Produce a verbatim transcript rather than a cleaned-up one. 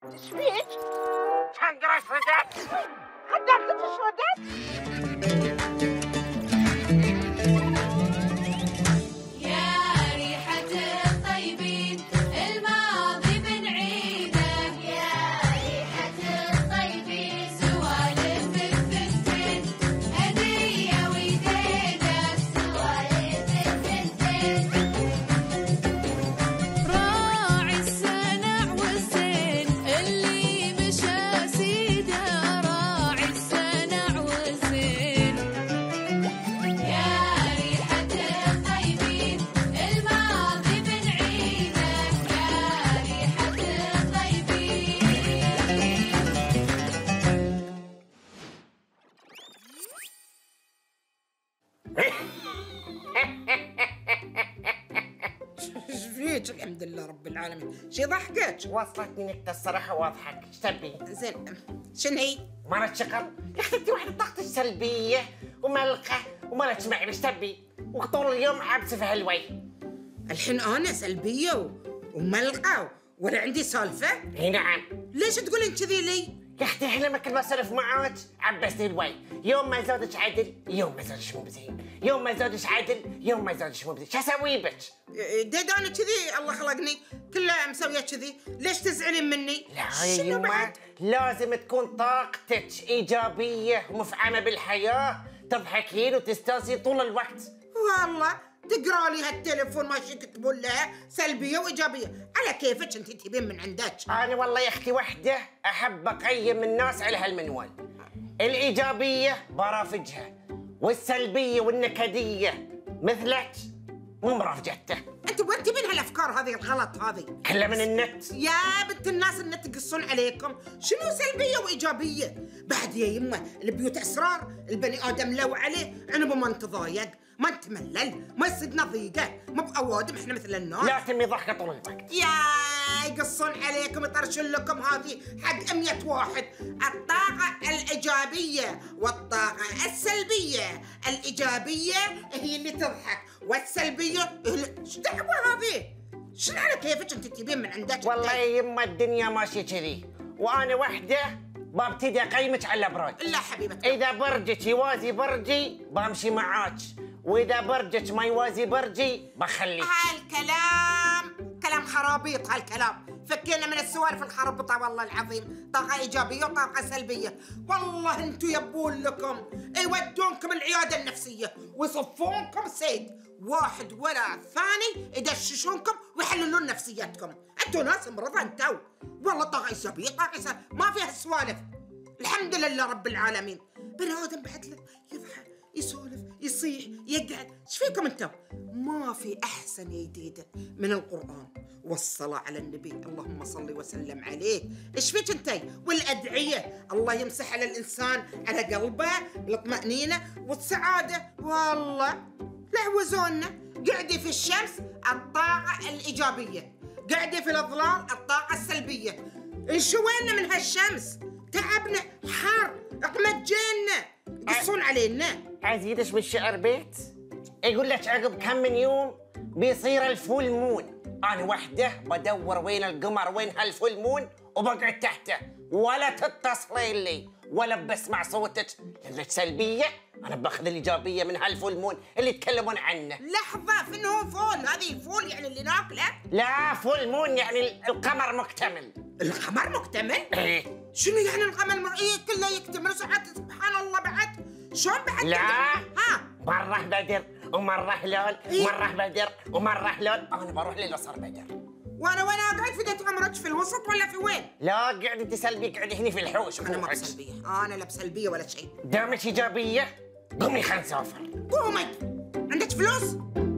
ايش فيك؟ شنقرة اسودت خدامتك اسودت. الحمد لله رب العالمين. شي ضحكك؟ وصلتني نكتة الصراحة واضحك. ايش تبي؟ زين شنو هي؟ مرة شقر يا اختي انت واحدة طاقتك سلبية وملقة وما تسمعي. ايش تبي؟ وطول اليوم عابسة في هالوي. الحين انا سلبية و... وملقة ولا عندي سالفة؟ اي نعم. ليش تقولين كذي لي؟ يا اختي احنا لما كنت بسولف معاك عبستي الوي. يوم ما زودش عدل يوم ما زودش مو بزين، يوم ما زودش عدل يوم ما زودش مو بزين. شو اسوي بك؟ ديد انا كذي الله خلقني كلها مسويه كذي. ليش تزعلين مني؟ لا يا يما لازم تكون طاقتك ايجابيه ومفعمه بالحياه، تضحكين وتستانسين طول الوقت. والله تقرا لي هالتليفون ماشي تكتبون لها سلبيه وايجابيه على كيفك انت تبين من عندك. انا والله يا اختي وحده احب اقيم الناس على هالمنوال. الايجابيه برافجها والسلبيه والنكديه مثلك مو مرافجته. انت وين تبين هالافكار هذه الغلط هذه؟ كلها من النت يا بنت الناس. النت يقصون عليكم. شنو سلبيه وايجابيه؟ بعد يا يمه البيوت اسرار، البني ادم لو عليه عنبه ما نتضايق ما نتملل ما يصيدنا ضيقه، مو باوادم احنا مثل الناس. لا تمي ضحكه طول الوقت. يا يقصون عليكم يطرشون لكم هذه حق مية واحد. الطاقه الايجابيه والطاقه السلبيه. الايجابيه هي اللي تضحك والسلبيه ايش دعوه هذه؟ شنو على كيفك انت تبين من عندك؟ والله يا يما الدنيا ماشيه كذي وانا وحده ببتدي اقيمك على الابراج. لا حبيبتي اذا برجك يوازي برجي بمشي معاك، واذا برجك ما يوازي برجي بخليك. هالكلام كلام خرابيط هالكلام. فكينا من السوالف الخربطه والله العظيم. طاقه ايجابيه وطاقه سلبيه. والله انتم يبون لكم يودونكم العياده النفسيه ويصفونكم سيد واحد ولا ثاني يدششونكم ويحللون نفسياتكم. انتم ناس مرضى انتو. والله طاقه ايجابيه طاقه سلبية ما فيها السوالف. الحمد لله رب العالمين. بني ادم بعد له يضحك يسولف يصيح يقعد. ايش فيكم انتم؟ ما في احسن يا جديده من القران والصلاه على النبي اللهم صل وسلم عليه. ايش فيك انتي؟ والادعيه الله يمسح على الانسان على قلبه الطمانينه والسعاده. والله لعوزونا. قعدي في الشمس الطاقه الايجابيه، قعدي في الاظلال الطاقه السلبيه. انشوينا من هالشمس تعبنا حار اقمجينا يقصون علينا. عزيزش بالشعر بيت يقول لك عقب كم من يوم بيصير الفول مون. انا وحده بدور وين القمر وين هالفول مون وبقعد تحته ولا تتصلين لي ولا بسمع صوتك لانك سلبيه. انا باخذ الايجابيه من هالفول مون اللي يتكلمون عنه. لحظه فين هو فول؟ هذه الفول يعني اللي ناكله؟ لا فول مون يعني القمر مكتمل. القمر مكتمل؟ ايه. شنو يعني القمر م... إيه كله يكتمل ساعات سبحان الله بعد. شلون بعد؟ لا ها مره بدر ومره هلال إيه؟ مره بدر ومره هلال. انا بروح للقصر بدر. وانا وانا قاعد في بيت عمرك في الوسط ولا في وين؟ لا قاعد انت سلبي قاعد هني في الحوش. انا ما بسلبيه. انا لا بسلبيه ولا شيء. دامك ايجابيه قومي خلينا نسافر. قومي. عندك فلوس؟